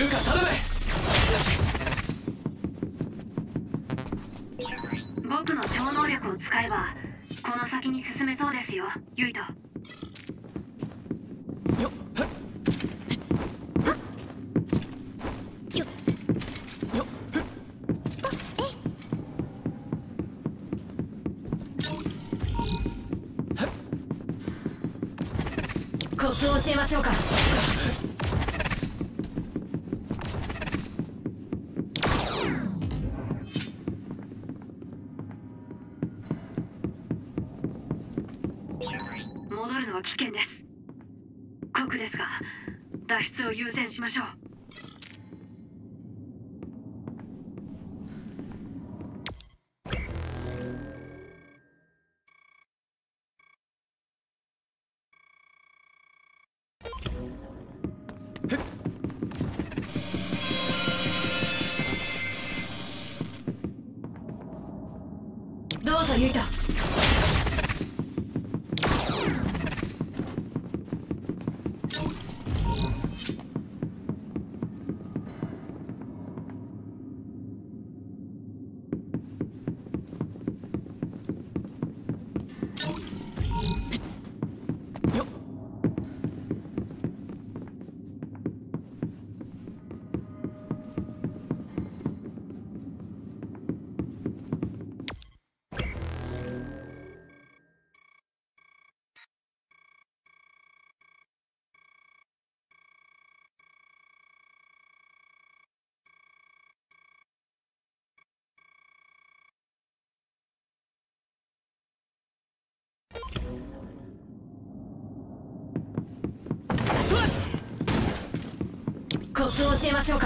ルカ頼め。 僕の超能力を使えばこの先に進めそうですよ、ユイト。 よっよっよっコツを教えましょうか。 戻るのは危険です。酷ですが脱出を優先しましょう。 どうぞユイト。 よっコツを教えましょうか。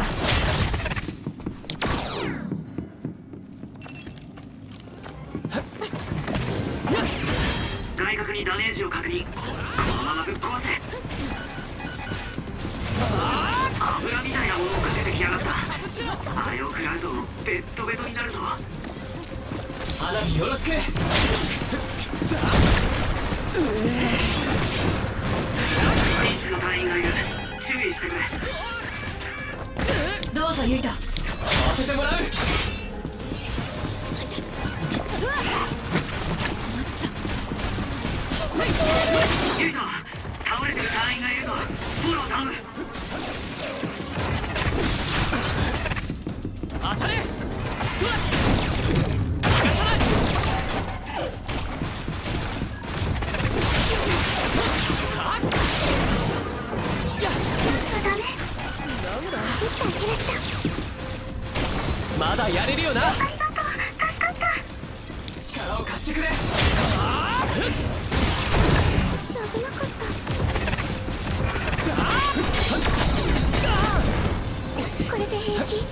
外角にダメージを確認。このままぶっ壊せ。油みたいなものが出てきやがった。あれを食らうとベッドベトになるぞ。 花火よろしく。 ピンチの隊員がいる。注意してくれ。 どうぞユイト。 させてもらう。 ユイト、倒れてる隊員がいるぞ。フォロー頼む。 当たれ。まだやれるよな。力を貸してくれ。 少し危なかった。これで平気。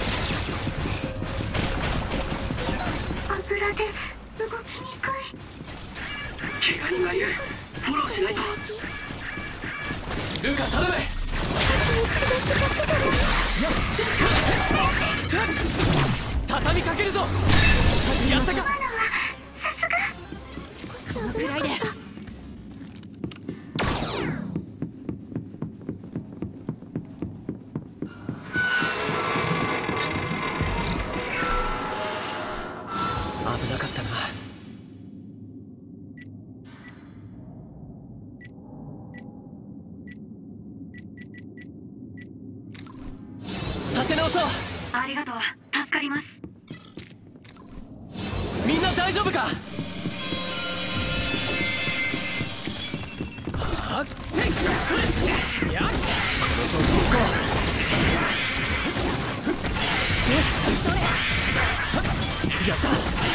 油で動きにくい。 怪我人がいる。フォローしないと。 ルカ頼め。畳みかけるぞ。やったか。 このくらいで。 危なかったな。立て直そう。 ありがとう、助かります。 みんな大丈夫か。はっせいやっ、この調子でいこう。よし、それやった。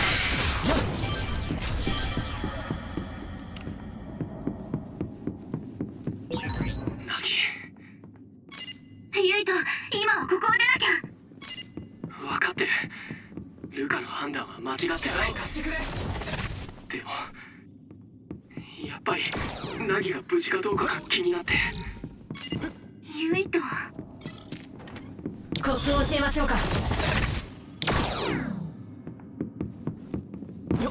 ナギ。ユイト、今はここを出なきゃ。分かってる。ルカの判断は間違ってない。 力を貸してくれ。 でもやっぱりナギが無事かどうかが気になって。ユイト、 コツを教えましょうか。 よっ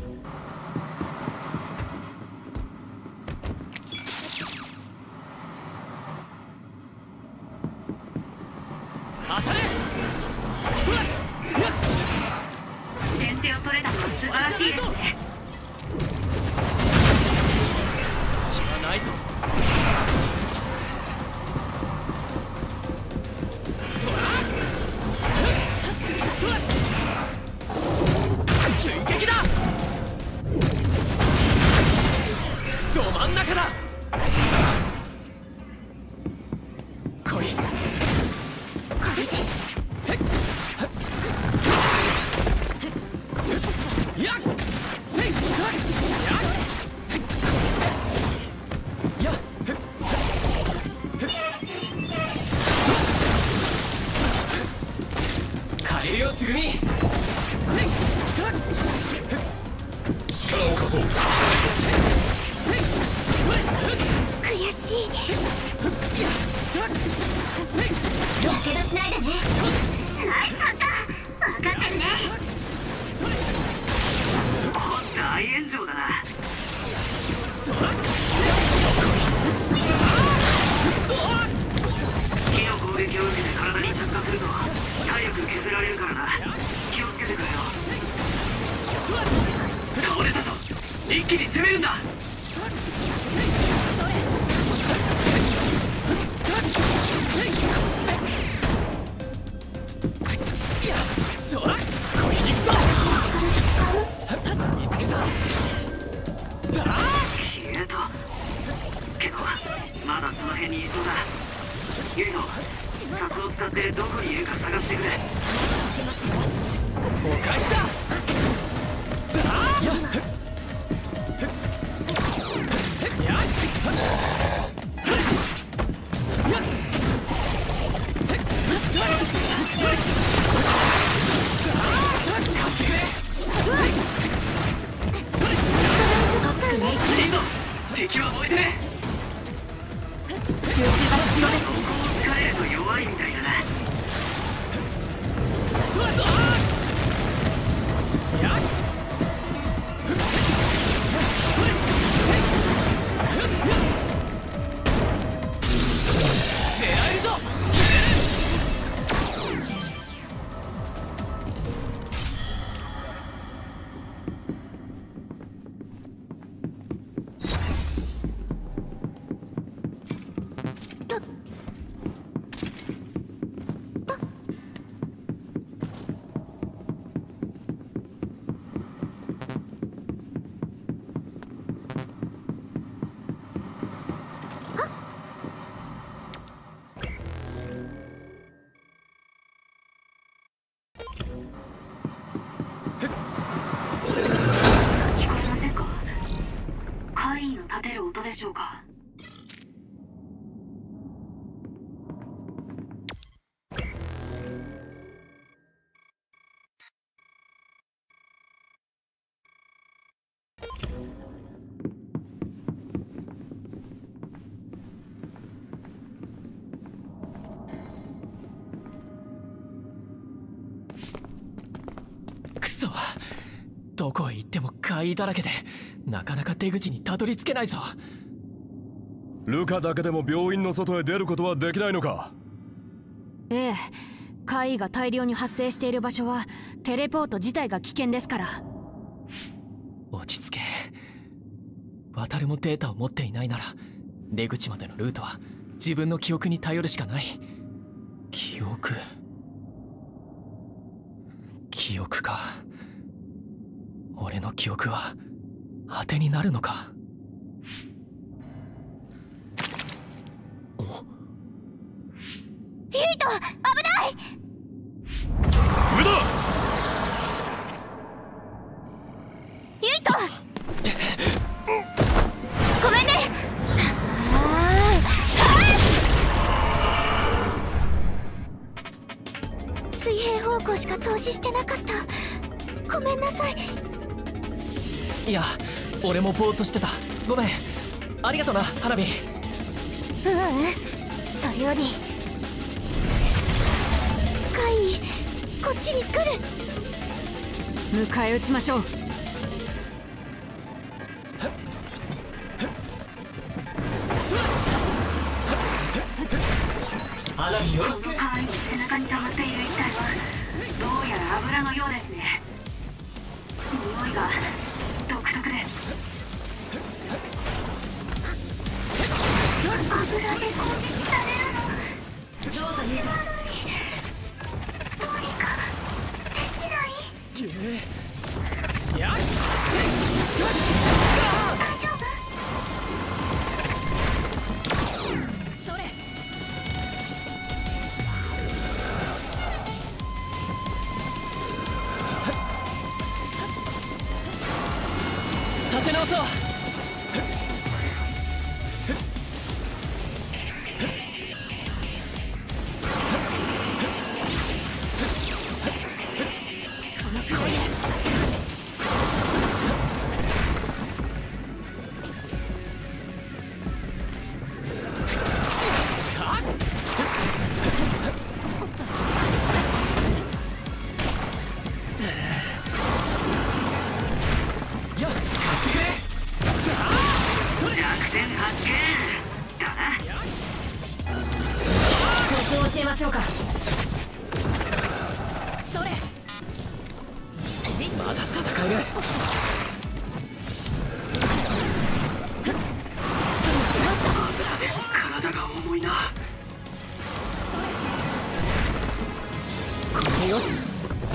当たれ。 先手を取れたのは素晴らしいですね。 隙はないぞ。追撃だ。ど真ん中だ。来い。やっせいやっやっカエルよつぐみせい力を貸そう。 悔しい。やけどしないでね。はい、そっか。分かってるね。 大炎上だな。火の攻撃を受けて体に着火すると体力削られるからな。気をつけてくれよ。倒れたぞ。一気に攻めるんだ。まだその辺にいそうだ。ユイノ、サスを使ってどこにいるか探してくれ。 お返しだ。 いいぞ、敵は燃えてね。 集中が必要です。 疲れると弱いみたいだな。 狙えるぞ。 聞こえませんか？怪異の立てる音でしょうか？ くそ、どこへ行っても怪異だらけでなかなか出口にたどり着けないぞ。 ルカだけでも病院の外へ出ることはできないのか？ ええ、怪異が大量に発生している場所はテレポート自体が危険ですから。 落ち着け。渡るもデータを持っていないなら出口までのルートは自分の記憶に頼るしかない。記憶か。俺の記憶は当てになるのか。 ユイト、危ない。 上だ。 ユイト、ごめんね。水平方向しか投資してなかった。ごめんなさい。 いや、俺もぼーっとしてた。ごめん。ありがとな、花火。 それより怪異、こっちに来る。 迎え撃ちましょう。 ようですね。匂いが独特です。油で攻撃されるの。どうぞ言うな。どうにかできない？大丈夫？ それ。 立て直そう。 教えましょうか。それ。 まだ戦える。 体が重いな。 これでよし。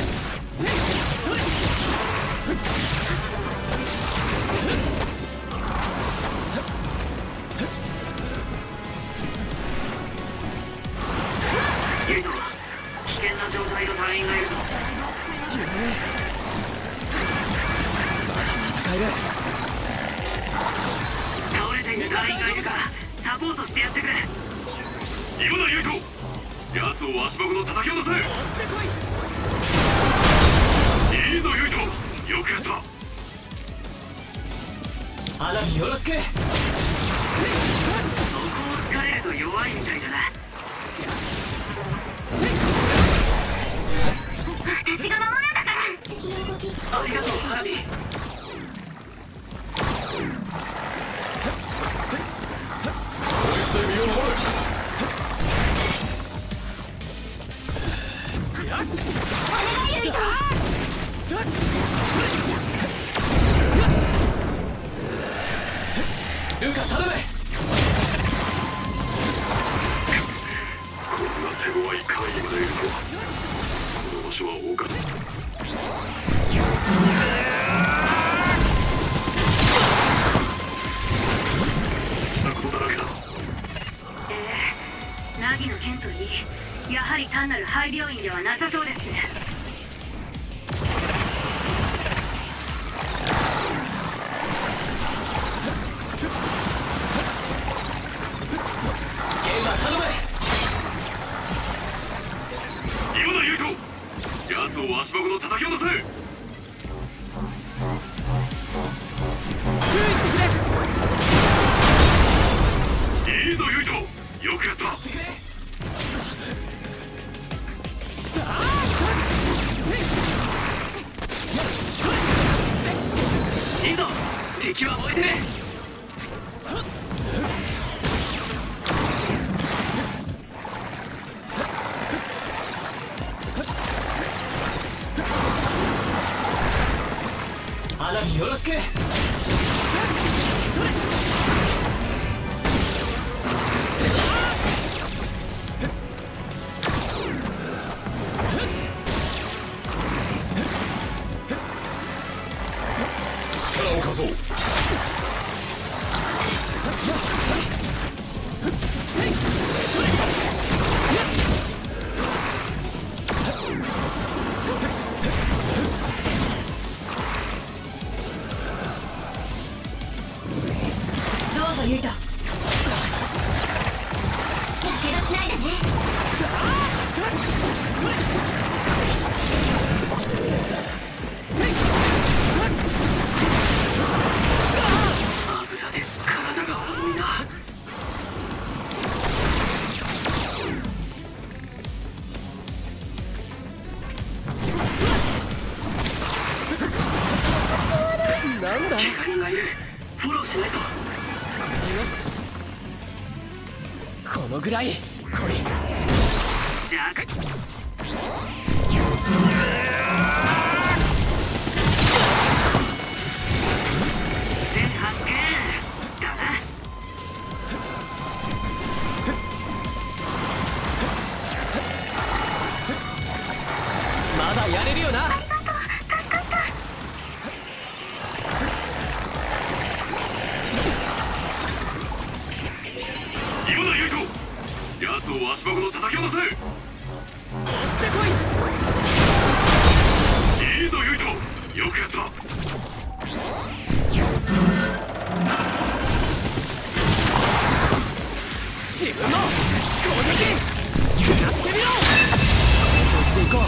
ユイト、危険な状態の隊員がいるぞ。 戦える。 倒れている隊員がいるからサポートしてやってくれ。今だユイト、奴を足場ごと叩き落とせ。いいぞユイト、よくやった。 アナミよろしく。 そこを突かれると弱いみたいだな。私が守るんだから。ありがとうハラミ。 ルカ頼む。 こんな手強い会議までいるとは。この場所は丘だ。なことだらけだ。 ナギの件といい、やはり単なる廃病院ではなさそうですね。 ゲーマー頼む。 今だユイト、奴を足場ごと叩き落とせ。 注意してくれ。 いいぞユイト、よくやった。 いいぞ、敵は燃えてね。 アナミよろしく。 力を貸そう。 どうぞユイト。 やけどしないでね。 油で体が重いな。 なんだ。 怪我人がいる。フォローしないと。 よし。このぐらい。来い。 じゃあよくやった。 自分の攻撃食らってみろ。調子でいこ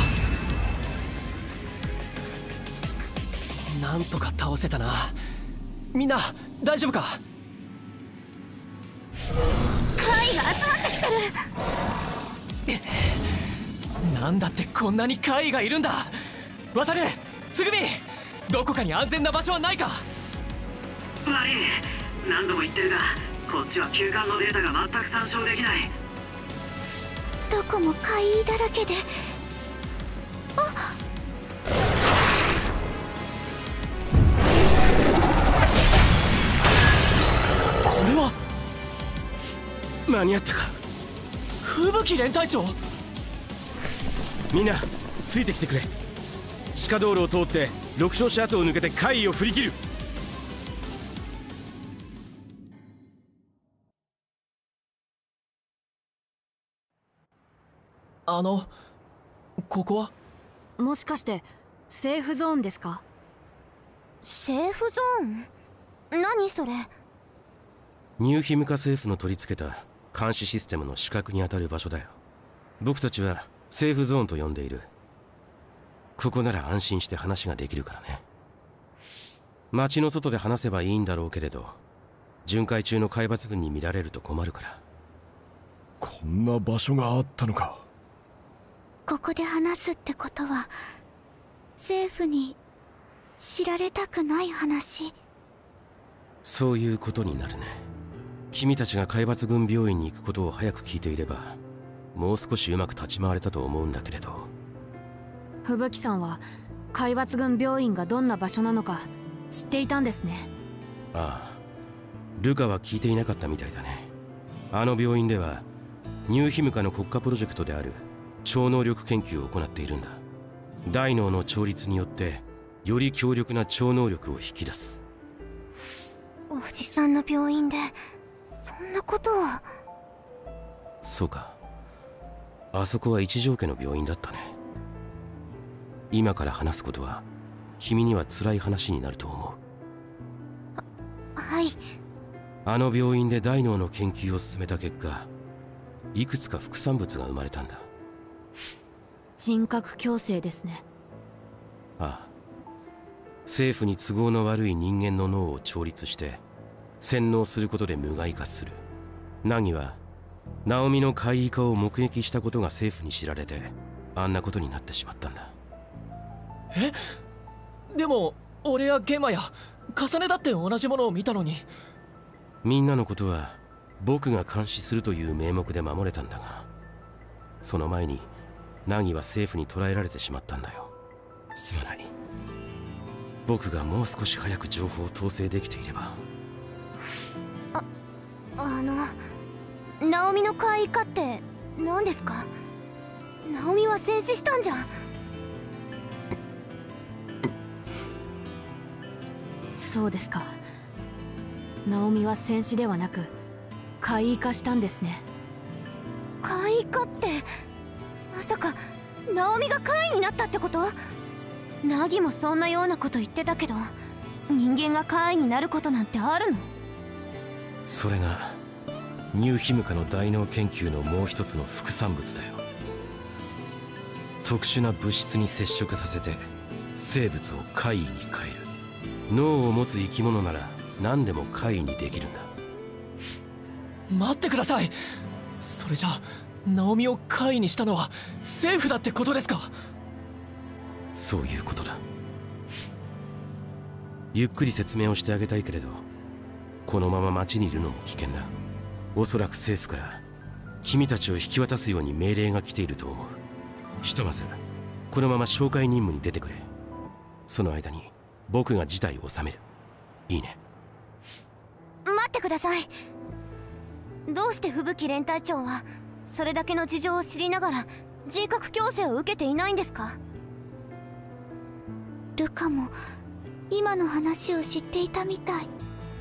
う。なんとか倒せたな。みんな大丈夫か？ 怪が集まってきてる。 なんだってこんなに怪異がいるんだ。渡る、つぐみ、どこかに安全な場所はないか？ 悪い、何度も言ってるがこっちは球間のデータが全く参照できない。 どこも怪異だらけで。あ、 これは間に合ったか。 吹雪連隊長。 みんなついてきてくれ。地下道路を通って六小市跡を抜けて怪異を振り切る。 ここはもしかしてセーフゾーンですか？ セーフゾーン？何それ？ ニューヒムカ政府の取り付けた監視システムの死角に当たる場所だよ。僕たちはセーフゾーンと呼んでいる。ここなら安心して話ができるからね。街の外で話せばいいんだろうけれど、巡回中の海抜軍に見られると困るから。 こんな場所があったのか。 ここで話すってことは政府に知られたくない話？ そういうことになるね。君たちが海抜軍病院に行くことを早く聞いていれば、もう少しうまく立ち回れたと思うんだけれど。 吹雪さんは海抜軍病院がどんな場所なのか知っていたんですね。 ああ、ルカは聞いていなかったみたいだね。あの病院ではニューヒムカの国家プロジェクトである超能力研究を行っているんだ。大脳の調律によってより強力な超能力を引き出す。 おじさんの病院でそんなことを。 そうか、あそこは一条家の病院だったね。今から話すことは君には辛い話になると思う。 はい。 あの病院で大脳の研究を進めた結果、いくつか副産物が生まれたんだ。 人格矯正ですね。 ああ、政府に都合の悪い人間の脳を調律して洗脳することで無害化する。ナギはナオミの怪異化を目撃したことが政府に知られて、あんなことになってしまったんだ。 でも俺やゲマや重ねだって同じものを見たのに。 みんなのことは僕が監視するという名目で守れたんだが、その前にナギは政府に捕らえられてしまったんだよ。すまない。僕がもう少し早く情報を統制できていれば。 ナオミの怪異化って何ですか？ナオミは戦死したんじゃ。 そうですか。ナオミは戦死ではなく怪異化したんですね。 怪異化ってまさかナオミが怪異になったってこと？ナギもそんなようなこと言ってたけど、人間が怪異になることなんてあるの？ それがニューヒムカの大脳研究のもう一つの副産物だよ。特殊な物質に接触させて生物を怪異に変える。脳を持つ生き物なら何でも怪異にできるんだ。 待ってください。それじゃあナオミを怪異にしたのは政府だってことですか？ そういうことだ。ゆっくり説明をしてあげたいけれど、このまま町にいるのも危険だ。おそらく政府から君たちを引き渡すように命令が来ていると思う。ひとまずこのまま紹介任務に出てくれ。その間に僕が事態を収める。いいね？ 待ってください。どうして吹雪連隊長はそれだけの事情を知りながら人格矯正を受けていないんですか？ルカも今の話を知っていたみたい。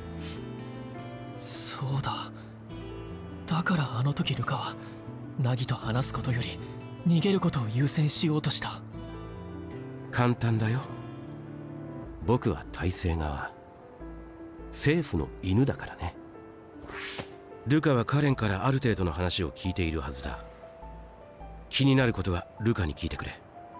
そうだ。だからあの時ルカはナギと話すことより逃げることを優先しようとした。 簡単だよ。 僕は体制側、政府の犬だからね。ルカはカレンからある程度の話を聞いているはずだ。気になることはルカに聞いてくれ。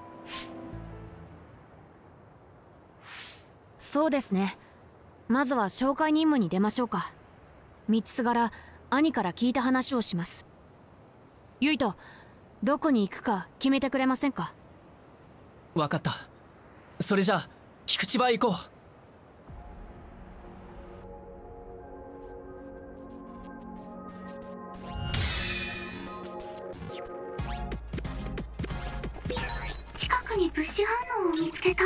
そうですね。まずは紹介任務に出ましょうか。道すがら兄から聞いた話をします。ユイト、どこに行くか決めてくれませんか？ 分かった。それじゃあ菊池場へ行こう。 近くに物資反応を見つけた。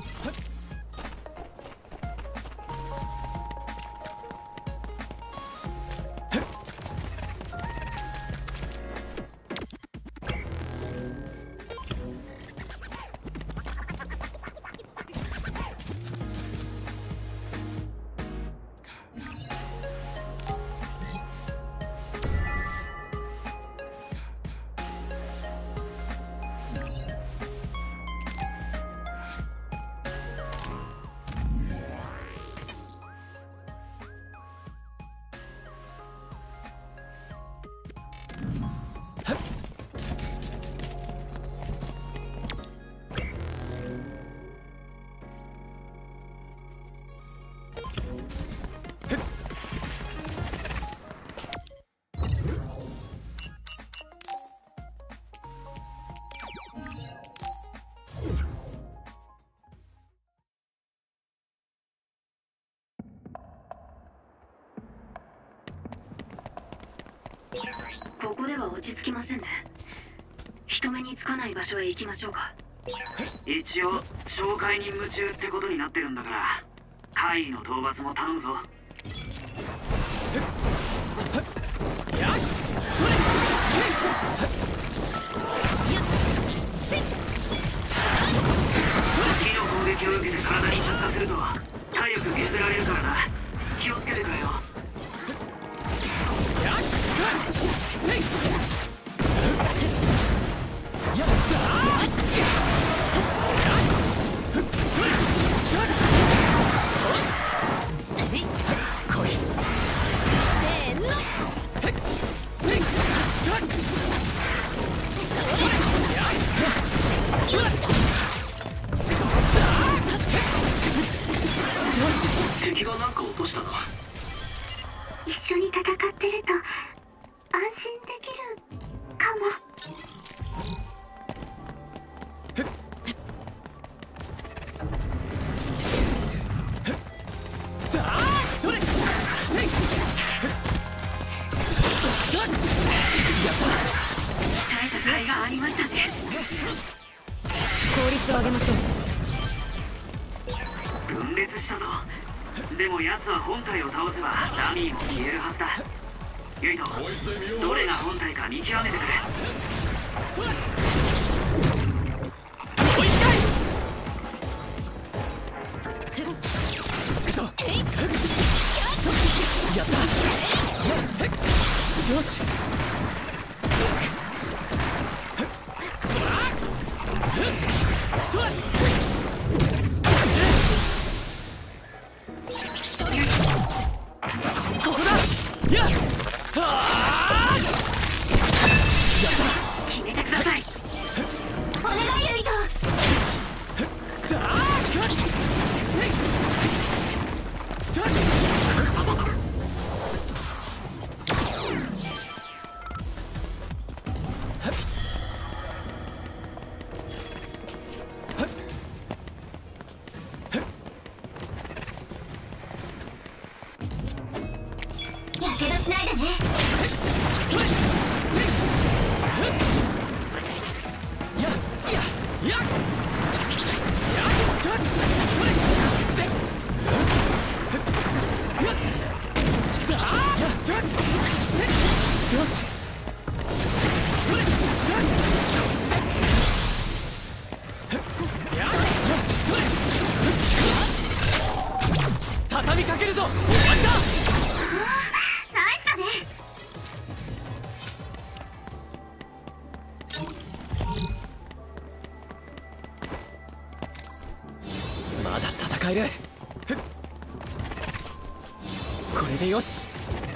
ここでは落ち着きませんね。人目につかない場所へ行きましょうか。 一応紹介任務中ってことになってるんだから、怪異の討伐も頼むぞ。火の攻撃を受けて体に着火すると体力削られるからな。気をつけてくれよ。敵が何か落としたな。 一緒に戦ってると安心できるかも。鍛えた甲斐がありましたね。 効率を上げましょう。 分裂したぞ。でも奴は本体を倒せばダミーも消えるはずだ。ユイト、どれが本体か見極めてくれ。 やったよし。ここだ。やっ決めてください。お願いユイト。やけどしないでね。 よし。畳みかけるぞ。終わった。 ナイスだね。 まだ戦える。これでよし。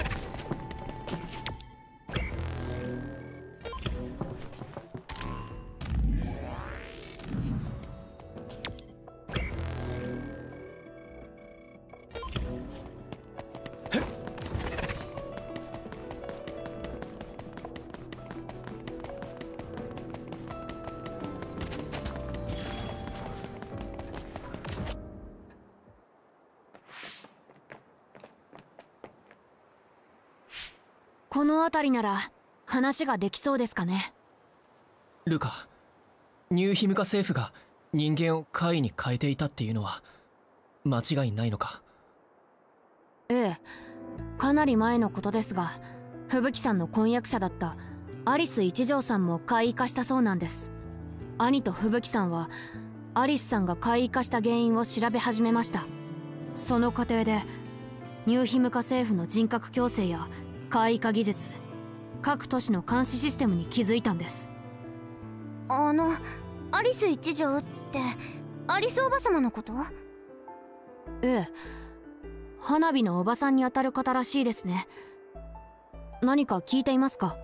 この辺りなら話ができそうですかね。 ルカ、ニューヒムカ政府が人間を怪異に変えていたっていうのは間違いないのか？ ええ、かなり前のことですが、吹雪さんの婚約者だったアリス一条さんも怪異化したそうなんです。兄と吹雪さんはアリスさんが怪異化した原因を調べ始めました。その過程でニューヒムカ政府の人格矯正や怪異化技術、各都市の監視システムに気づいたんです。 アリス一条ってアリスおばさまのこと？ ええ、花火のおばさんにあたる方らしいですね。何か聞いていますか？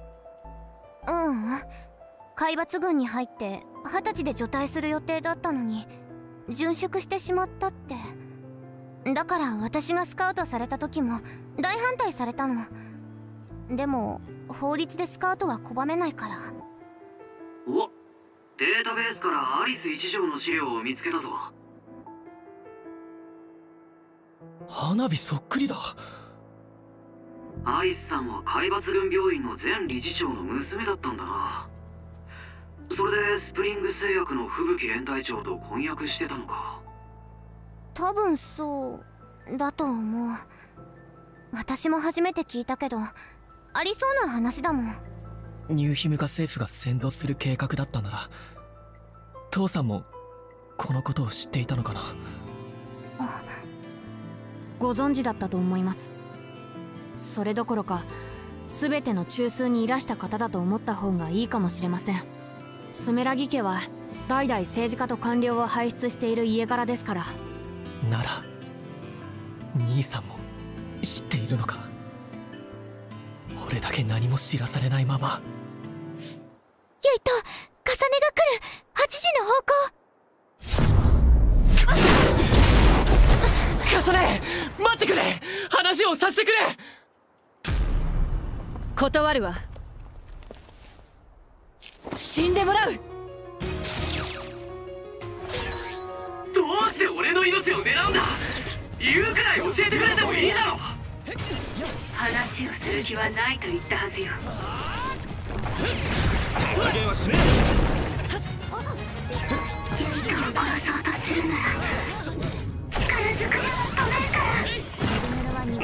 海抜軍に入って20歳で除隊する予定だったのに殉職してしまったって。だから私がスカウトされた時も大反対されたの。でも法律でスカウトは拒めないから。 お、データベースからアリス一条の資料を見つけたぞ。 花火そっくりだ。 アリスさんは海抜軍病院の前理事長の娘だったんだな。それでスプリング製薬の吹雪連隊長と婚約してたのか。 多分そうだと思う。私も初めて聞いたけどありそうな話だもん。 ニューヒムカ政府が先導する計画だったなら、父さんもこのことを知っていたのかな。 ご存知だったと思います。それどころか全ての中枢にいらした方だと思った方がいいかもしれません。スメラギ家は代々政治家と官僚を輩出している家柄ですから。 なら兄さんも知っているのか。俺だけ何も知らされないまま。 ユイと重ねが来る8時の方向。 重ね、待ってくれ。話をさせてくれ。 断るわ。死んでもらう。 どうして俺の命を狙うんだ。言うくらい教えてくれてもいいだろう。 話をする気はないと言ったはずよ。 手加減はしねユイトを殺そうとするなら力ずくでも止めるから。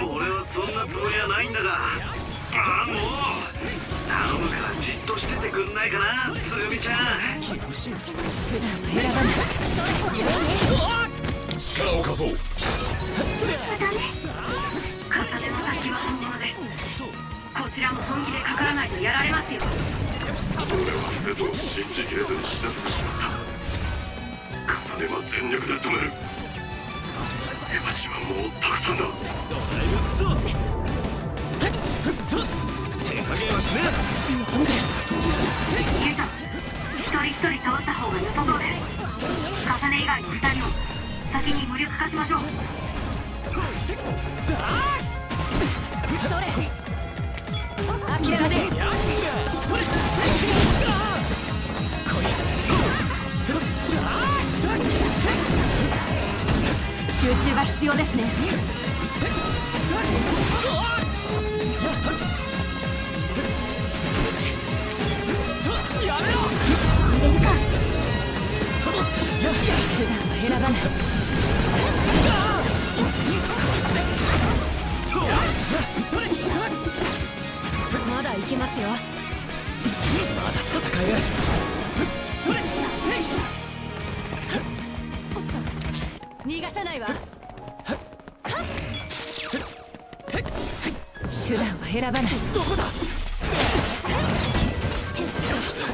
俺はそんなつもりはないんだが。もう頼むからじっとしててくんないかな、つぐみちゃん。 力を貸そう。 ダメ。重ねの先は本物です。こちらも本気でかからないとやられますよ。 俺は生徒を信じきれずに死なせてしまった。重ねは全力で止める。エマチはもうたくさんだ。手加減はしねえ。なんでユイト、一人一人倒した方が良さそうです。重ね以外の2人を先に無力化しましょう。 それ諦めで。集中が必要ですね。 やめろ。 入れるか。 手段は選ばない。まだいけますよ。 まだ戦える。 逃がさないわ。手段は選ばない。 どこだ。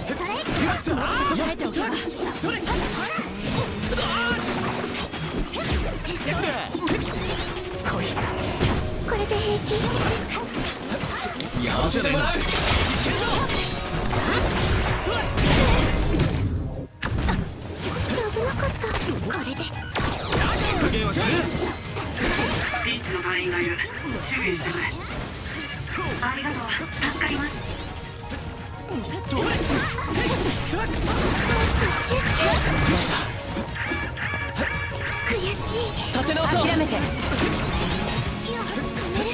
耐えておけば。 来い。 これで平気？ やらせてもらう。 少し危なかった。これで復元をする。 ピンチの隊員がいる。注意してくれ。ありがとう。助かります。 集中。悔しい。 立て直そう。 諦めて。 止める。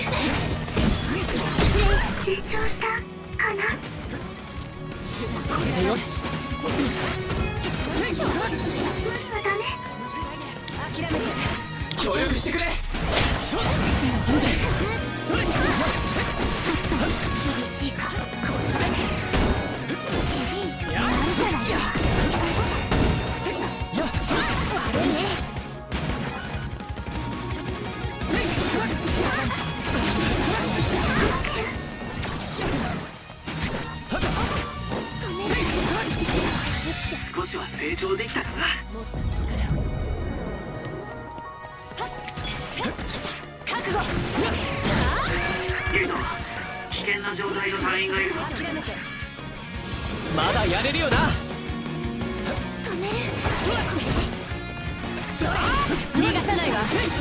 成長したかな。 これでよし。 無理はダメ。 諦めて。 協力してくれ。 厳しいか。やるじゃないか。悪いね。 少しは成長できたかな。 覚悟。 ユイト、危険な状態の隊員がいるぞ。 まだやれるよな。 止める。 逃がさないわ。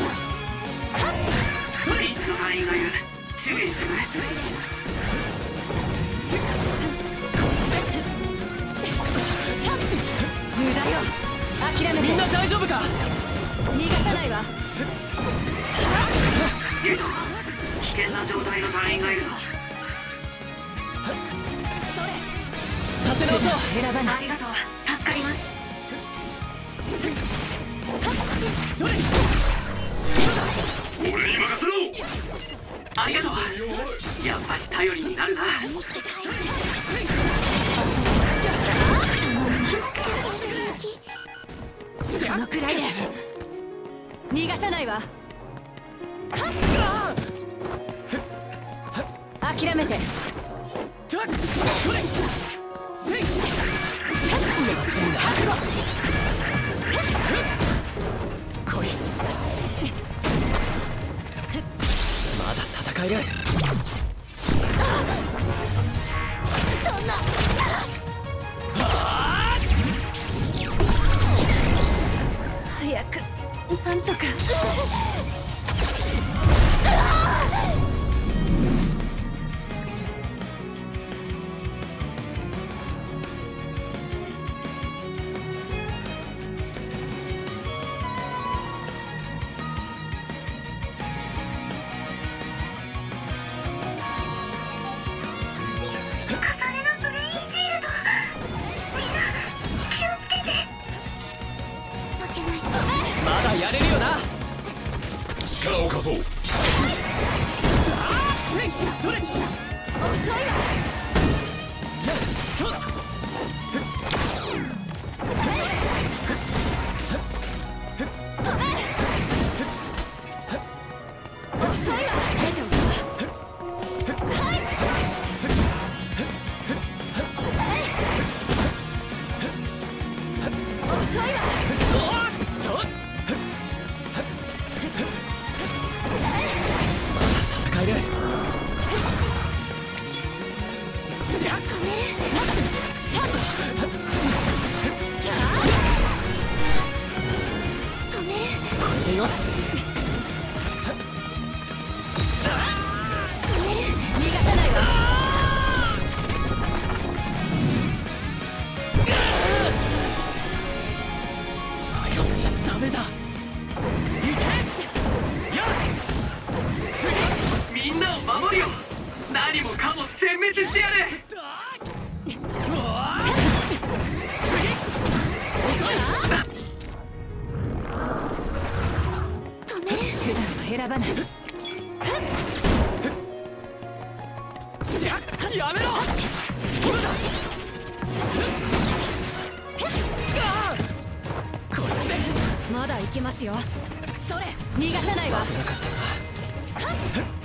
ピンチの隊員がいる。注意してくれ。 無駄よ。諦めて。 みんな大丈夫か。 逃がさないわ。 ユイト、危険な状態の隊員がいるぞ。 立て直そう。 選ばない。 ありがとう。助かります。 俺に任せろ。 ありがとう。やっぱり頼りになるな。 そのくらいで。逃がさないわ。諦めて。 来い。まだ戦える。 そんな。 早くなんとか。 まだやれるよな。 力を貸そう。 それ。よし。 逃がさないわ。 迷っちゃダメだ。いけ。やみんなを守るよ。何もかも殲滅してやる。 手段は選ばない。 やめろ。そうだ。これでまだ行きますよ。それ逃がさないわ。 なかったな。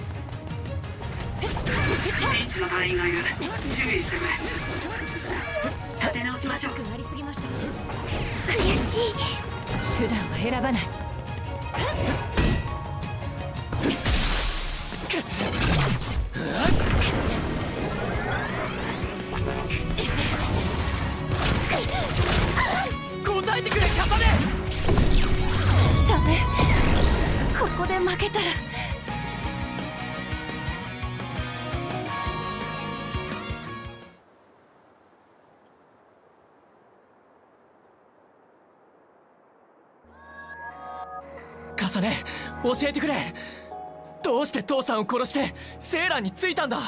ピンチの隊員がいる。注意してくれ。立て直しましょう。 なりすぎました。 悔しい。 手段は選ばない。 負けたらカサネ、教えてくれ。どうして父さんを殺してセーランについたんだ。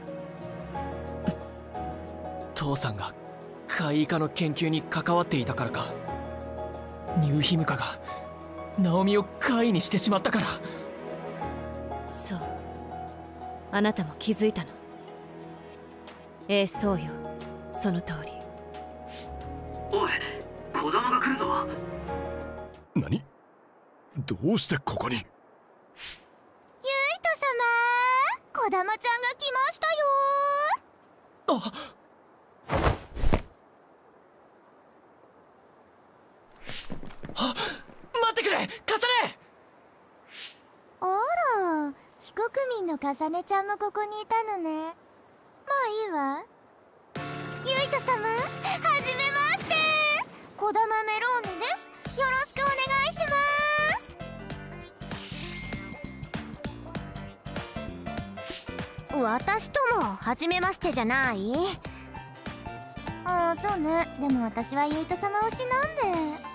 父さんが怪異化の研究に関わっていたからか。ニューヒムカがナオミを怪異にしてしまったから。 そう、あなたも気づいたの。そうよ、その通り。 おい、児玉が来るぞ。 何？どうしてここに？ ユイト様、児玉ちゃんが来ましたよ。 待ってくれ、カサネ。 あら、非国民のカサネちゃんもここにいたのね。まあいいわ。ユイト様、はじめまして。児玉メローネです。よろしくお願いします。私ともはじめましてじゃない？ああ、そうね。でも私はユイト様推しなんで。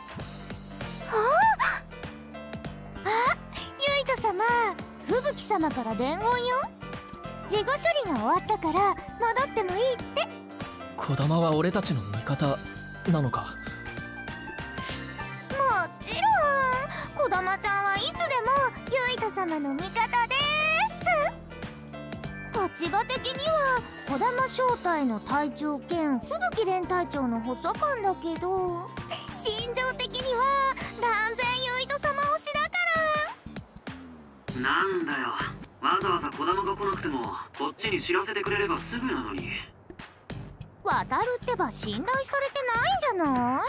ユイト様、吹雪様から伝言よ。事後処理が終わったから戻ってもいいって。 児玉は俺たちの味方なのか？ もちろん、児玉ちゃんはいつでもユイト様の味方です。立場的には児玉正体の隊長兼吹雪連隊長の補佐官だけど、心情的には断然ユイト様推しだから。 なんだよ、わざわざ児玉が来なくてもこっちに知らせてくれればすぐなのに。 渡るってば信頼されてないんじゃない？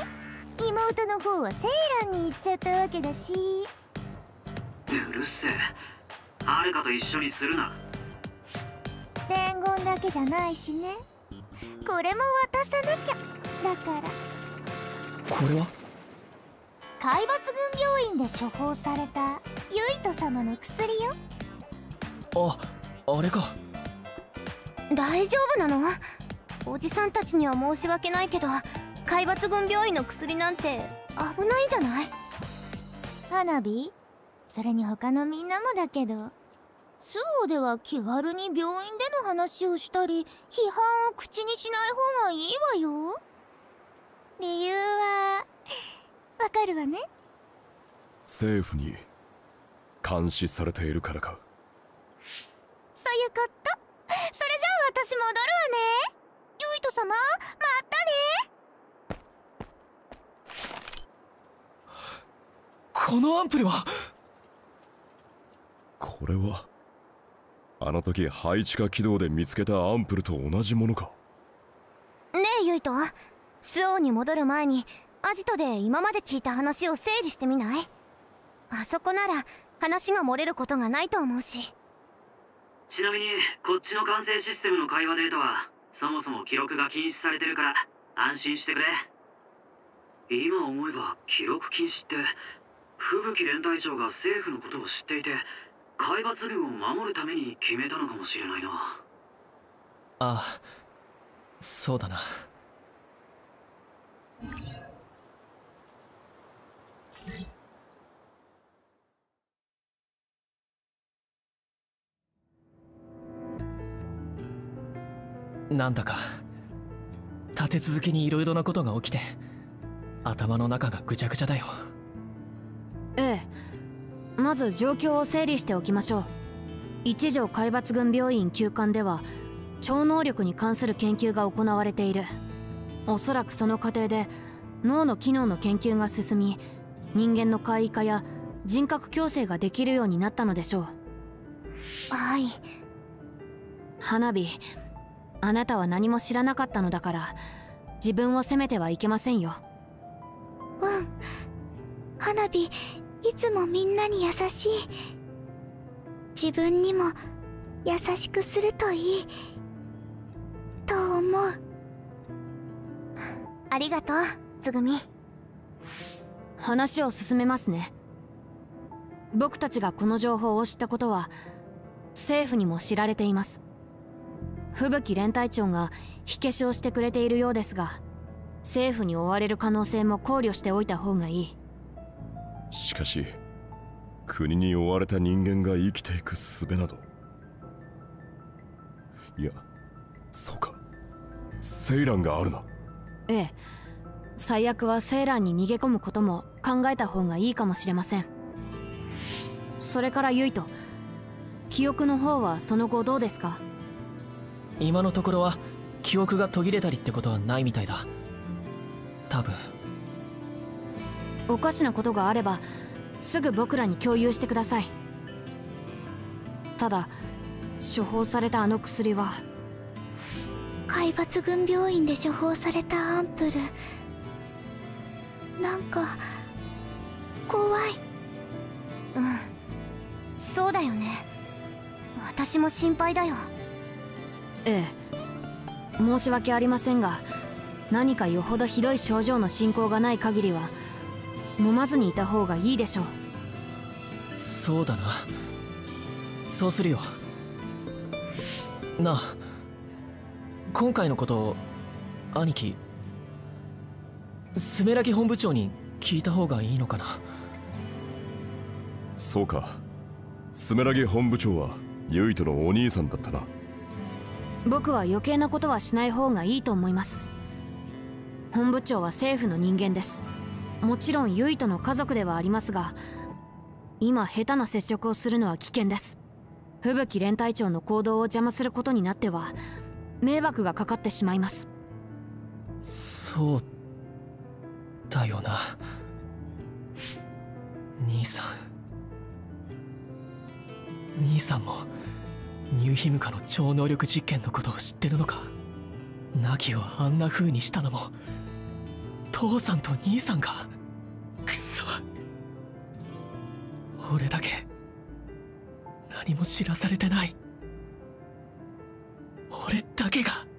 妹の方はセーランに行っちゃったわけだし。 うるせえ、はるかと一緒にするな。 伝言だけじゃないしね。これも渡さなきゃ。だからこれは海抜軍病院で処方されたユイト様の薬よ。 あれか。 大丈夫なの？おじさんたちには申し訳ないけど、海抜軍病院の薬なんて危ないんじゃない？花火？それに他のみんなもだけど、スオでは気軽に病院での話をしたり批判を口にしない方がいいわよ。理由はわかるわね？ 政府に監視されているからか。 そういうこと。それじゃあ私戻るわね。ユイト様、またね。 このアンプルは。 これはあの時配置化軌道で見つけたアンプルと同じものか。 ねえユイト、スオに戻る前にアジトで今まで聞いた話を整理してみない？あそこなら話が漏れることがないと思うし。 ちなみにこっちの管制システムの会話データはそもそも記録が禁止されてるから安心してくれ。今思えば記録禁止って吹雪連隊長が政府のことを知っていて海抜軍を守るために決めたのかもしれないな。 ああ、そうだな。なんだか立て続けにいろいろなことが起きて頭の中がぐちゃぐちゃだよ。 まず状況を整理しておきましょう。一条海抜軍病院旧館では超能力に関する研究が行われている。おそらくその過程で脳の機能の研究が進み、人間の怪異化や人格矯正ができるようになったのでしょう。 はい。 花火、あなたは何も知らなかったのだから自分を責めてはいけませんよ。 花火、いつもみんなに優しい。自分にも優しくするといいと思う。ありがとう、つぐみ。 話を進めますね。 僕たちがこの情報を知ったことは政府にも知られています。吹雪連隊長が火消しをしてくれているようですが、政府に追われる可能性も考慮しておいた方がいい。 しかし国に追われた人間が生きていく術など、いや、そうか、セイランがあるな。 ええ、最悪はセイランに逃げ込むことも考えた方がいいかもしれません。それからユイト、記憶の方はその後どうですか？ 今のところは記憶が途切れたりってことはないみたいだ。多分。 おかしなことがあればすぐ僕らに共有してください。ただ処方されたあの薬は海抜軍病院で処方されたアンプル、なんか怖い。うん、そうだよね。私も心配だよ。 ええ、申し訳ありませんが、何かよほどひどい症状の進行がない限りは飲まずにいた方がいいでしょう。 そうだな。そうするよ。なあ、今回のこと兄貴、スメラギ本部長に聞いた方がいいのかな。 そうか、スメラギ本部長はユイトのお兄さんだったな。 僕は余計なことはしない方がいいと思います。本部長は政府の人間です。もちろんユイトの家族ではありますが、今下手な接触をするのは危険です。吹雪連隊長の行動を邪魔することになっては迷惑がかかってしまいます。 そうだよな。兄さんもニューヒムカの超能力実験のことを知ってるのか。ナギをあんな風にしたのも父さんと兄さんが。くそ、俺だけ何も知らされてない。俺だけが。